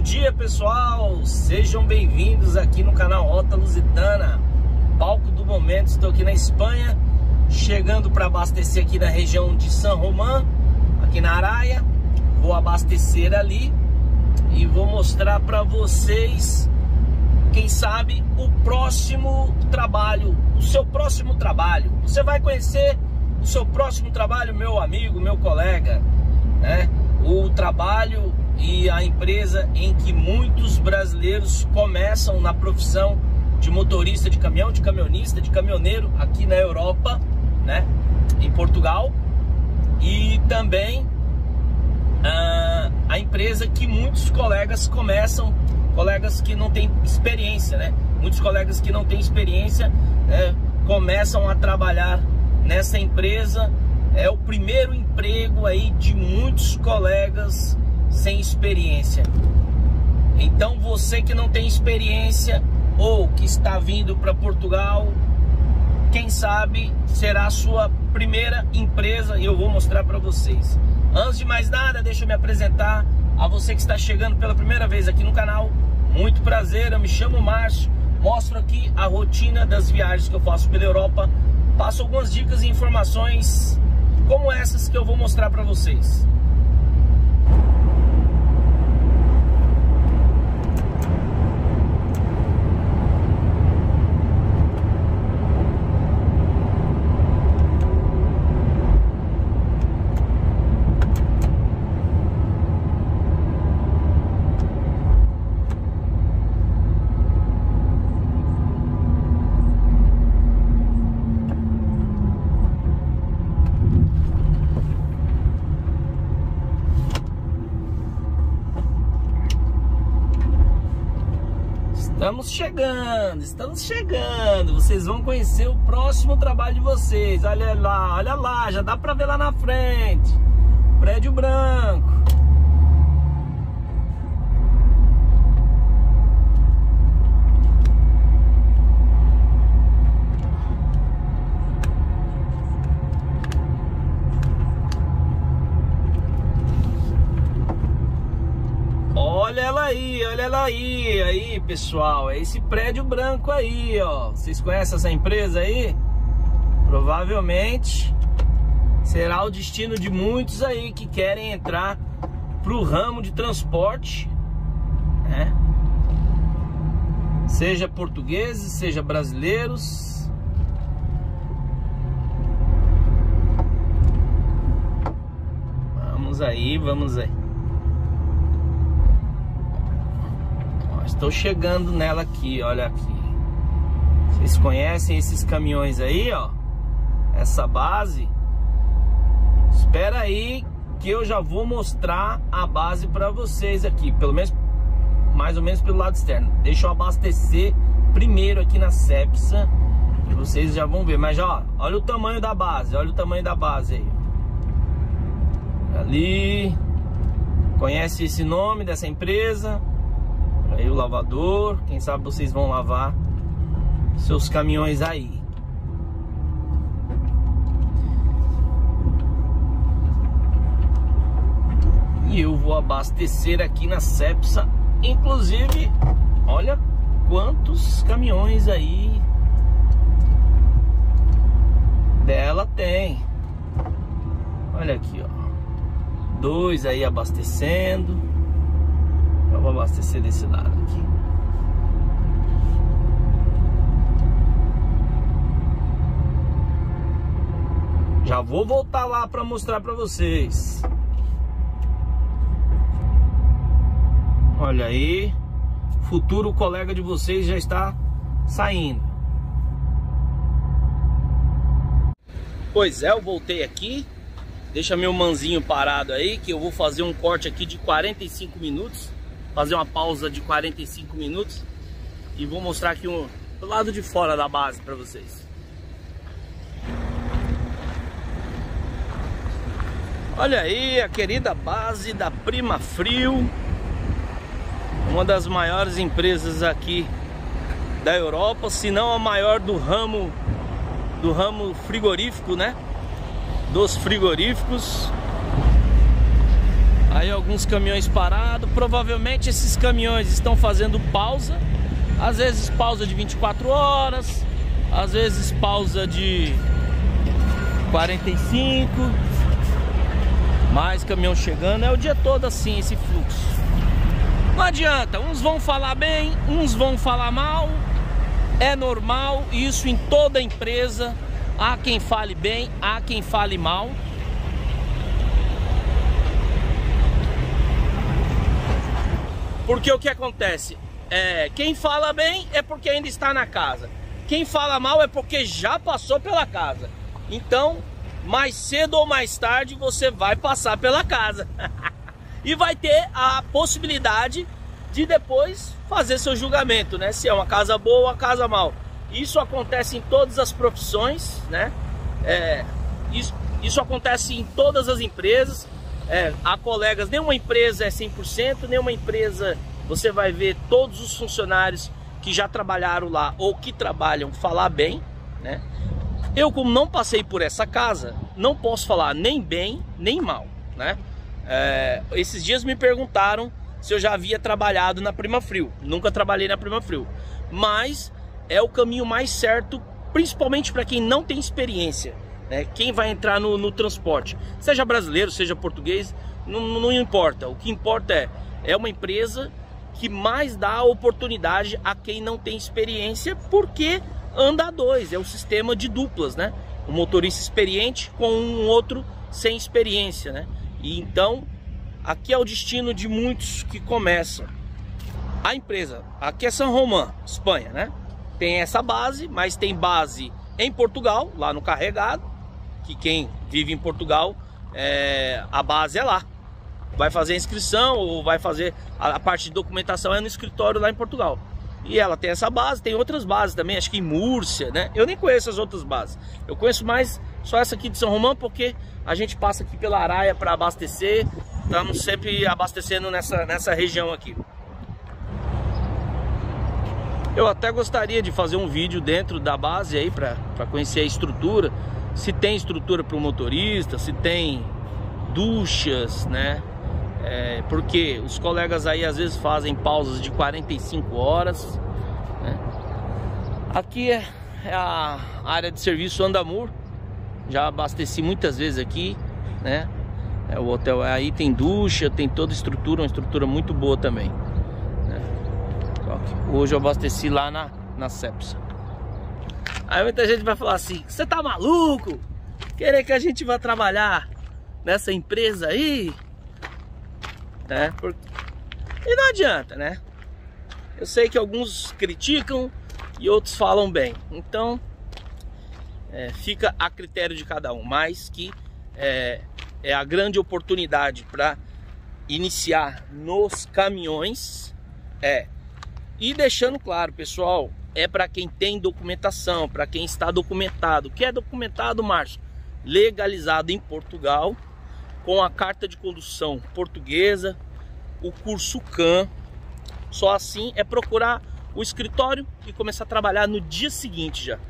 dia, pessoal, sejam bem-vindos aqui no canal Rota Lusitana, palco do momento. Estou aqui na Espanha, chegando para abastecer aqui na região de San Román, aqui na Araia. Vou abastecer ali e vou mostrar para vocês, quem sabe, o próximo trabalho, o seu próximo trabalho. Você vai conhecer o seu próximo trabalho, meu amigo, meu colega, né? O trabalho e a empresa em que muitos brasileiros começam na profissão de motorista de caminhão, de caminhonista, de caminhoneiro aqui na Europa, né? Em Portugal. E também a empresa que muitos colegas começam, colegas que não têm experiência, né? Muitos colegas que não têm experiência, né, começam a trabalhar nessa empresa. É o primeiro emprego aí de muitos colegas sem experiência. Então você que não tem experiência ou que está vindo para Portugal, quem sabe será a sua primeira empresa e eu vou mostrar para vocês. Antes de mais nada, deixa eu me apresentar a você que está chegando pela primeira vez aqui no canal. Muito prazer, eu me chamo Márcio, mostro aqui a rotina das viagens que eu faço pela Europa, passo algumas dicas e informações como essas que eu vou mostrar para vocês. Estamos chegando, vocês vão conhecer o próximo trabalho de vocês. Olha lá, já dá pra ver lá na frente, prédio branco. Olha ela aí, pessoal, é esse prédio branco aí, ó. Vocês conhecem essa empresa aí? Provavelmente será o destino de muitos aí que querem entrar pro ramo de transporte, né? Seja portugueses, seja brasileiros. Vamos aí. Estou chegando nela aqui, olha aqui. Vocês conhecem esses caminhões aí, ó? Essa base? Espera aí que eu já vou mostrar a base para vocês aqui, pelo menos, mais ou menos pelo lado externo. Deixa eu abastecer primeiro aqui na Cepsa e vocês já vão ver. Mas já, ó, olha o tamanho da base, aí. Ali, conhece esse nome dessa empresa? Aí o lavador, quem sabe vocês vão lavar seus caminhões aí. E eu vou abastecer aqui na Cepsa. Inclusive, olha quantos caminhões aí dela tem. Olha aqui, ó, 2 aí abastecendo. Eu vou abastecer desse lado aqui. Já vou voltar lá para mostrar para vocês. Olha aí, futuro colega de vocês já está saindo. Pois é, eu voltei aqui. Deixa meu manzinho parado aí, que eu vou fazer um corte aqui de 45 minutos. Fazer uma pausa de 45 minutos e vou mostrar aqui do lado de fora da base para vocês. Olha aí a querida base da Primafrio, uma das maiores empresas aqui da Europa, se não a maior do ramo frigorífico, né? Dos frigoríficos. Aí alguns caminhões parados. Provavelmente esses caminhões estão fazendo pausa. Às vezes pausa de 24 horas, às vezes pausa de 45. Mais caminhão chegando. É o dia todo assim esse fluxo. Não adianta, uns vão falar bem, uns vão falar mal. É normal, isso em toda empresa. Há quem fale bem, há quem fale mal. Porque o que acontece? Quem fala bem é porque ainda está na casa. Quem fala mal é porque já passou pela casa. Então, mais cedo ou mais tarde, você vai passar pela casa. E vai ter a possibilidade de depois fazer seu julgamento, né? Se é uma casa boa ou uma casa mal. Isso acontece em todas as profissões, né? Isso acontece em todas as empresas. Há colegas, nenhuma empresa é 100%, nenhuma empresa você vai ver todos os funcionários que já trabalharam lá ou que trabalham falar bem, né? Eu, como não passei por essa casa, não posso falar nem bem nem mal, né? Esses dias me perguntaram se eu já havia trabalhado na Primafrio. Nunca trabalhei na Primafrio, mas é o caminho mais certo, principalmente para quem não tem experiência. Quem vai entrar no transporte, seja brasileiro, seja português, não importa. O que importa é uma empresa que mais dá oportunidade a quem não tem experiência, porque anda a dois, é o sistema de duplas, né? Um motorista experiente com um outro sem experiência, né? E então, aqui é o destino de muitos que começam. A empresa, aqui é San Román, Espanha, né? Tem essa base, mas tem base em Portugal, lá no Carregado. Que quem vive em Portugal, a base é lá. Vai fazer a inscrição ou vai fazer a parte de documentação no escritório lá em Portugal. E ela tem essa base, tem outras bases também, acho que em Múrcia, né? Eu nem conheço as outras bases. Eu conheço mais só essa aqui de São Romão, porque a gente passa aqui pela Araia para abastecer. Estamos sempre abastecendo nessa região aqui. Eu até gostaria de fazer um vídeo dentro da base aí para conhecer a estrutura. Se tem estrutura para o motorista, se tem duchas, né? Porque os colegas aí às vezes fazem pausas de 45 horas, né? Aqui é a área de serviço Andamur. Já abasteci muitas vezes aqui, né? O hotel aí tem ducha, tem toda a estrutura, uma estrutura muito boa também, né? Hoje eu abasteci lá na Cepsa. Aí muita gente vai falar assim: você tá maluco? Querer que a gente vá trabalhar nessa empresa aí? E não adianta, né? Eu sei que alguns criticam e outros falam bem. Então, fica a critério de cada um. Mas que é a grande oportunidade para iniciar nos caminhões. E deixando claro, pessoal, é para quem tem documentação, para quem está documentado. O que é documentado, Márcio? Legalizado em Portugal, com a carta de condução portuguesa, o curso CAN. Só assim é procurar o escritório e começar a trabalhar no dia seguinte já.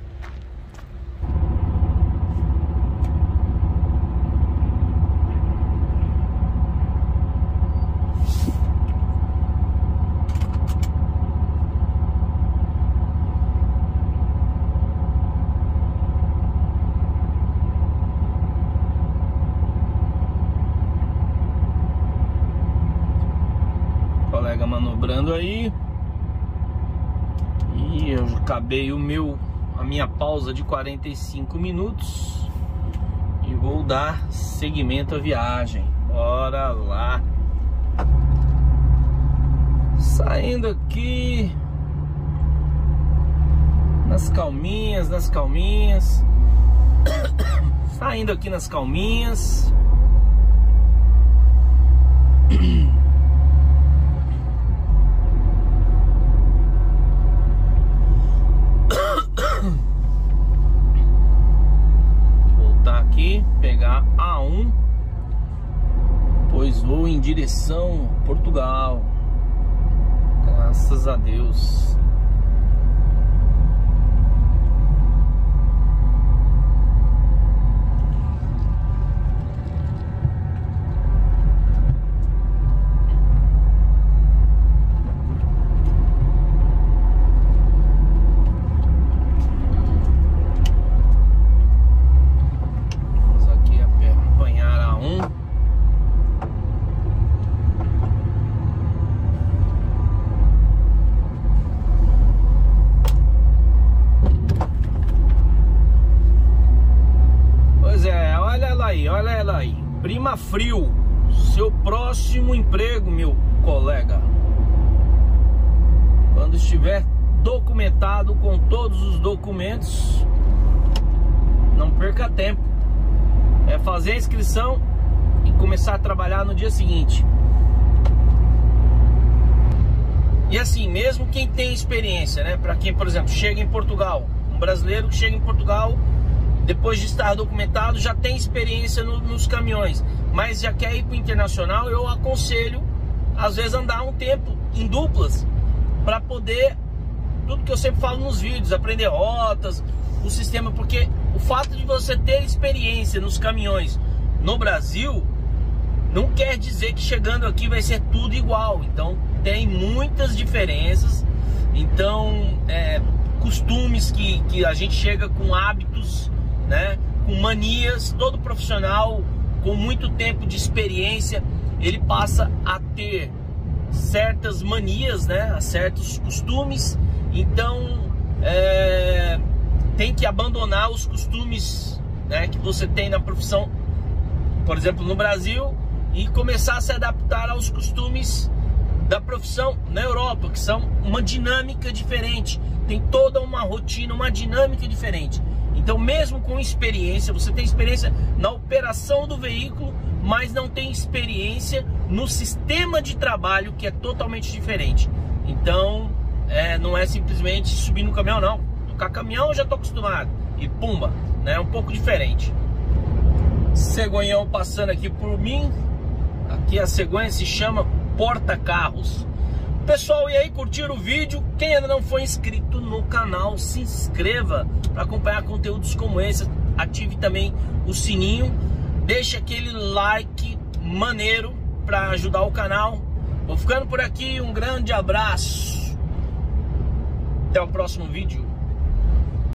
Colega manobrando aí. E eu acabei a minha pausa de 45 minutos e vou dar seguimento à viagem. Bora lá. Saindo aqui nas calminhas, saindo aqui nas calminhas. Voltar aqui, pegar A1, pois vou em direção a Portugal. Graças a Deus. frio. Seu próximo emprego, meu colega, quando estiver documentado com todos os documentos, não perca tempo. É fazer a inscrição e começar a trabalhar no dia seguinte. E assim, mesmo quem tem experiência, né? Para quem, por exemplo, chega em Portugal, um brasileiro que chega em Portugal, depois de estar documentado, já tem experiência nos caminhões, mas já quer ir para o internacional, eu aconselho, às vezes, andar um tempo em duplas, para poder, tudo que eu sempre falo nos vídeos, aprender rotas, o sistema, porque o fato de você ter experiência nos caminhões no Brasil, não quer dizer que chegando aqui vai ser tudo igual. Então tem muitas diferenças. Então costumes que a gente chega com hábitos, né, com manias. Todo profissional com muito tempo de experiência, ele passa a ter certas manias, né, certos costumes. Então tem que abandonar os costumes, né, que você tem na profissão, por exemplo, no Brasil, e começar a se adaptar aos costumes da profissão na Europa, que são uma dinâmica diferente, tem toda uma rotina, uma dinâmica diferente. Então, mesmo com experiência, você tem experiência na operação do veículo, mas não tem experiência no sistema de trabalho, que é totalmente diferente. Então, não é simplesmente subir no caminhão, não. Tocar caminhão eu já estou acostumado, e pumba, né? É um pouco diferente. Cegonhão passando aqui por mim. Aqui a cegonha se chama porta-carros. Pessoal, e aí, curtiram o vídeo? Quem ainda não foi inscrito no canal, se inscreva para acompanhar conteúdos como esse. Ative também o sininho. Deixe aquele like maneiro para ajudar o canal. Vou ficando por aqui, um grande abraço. Até o próximo vídeo.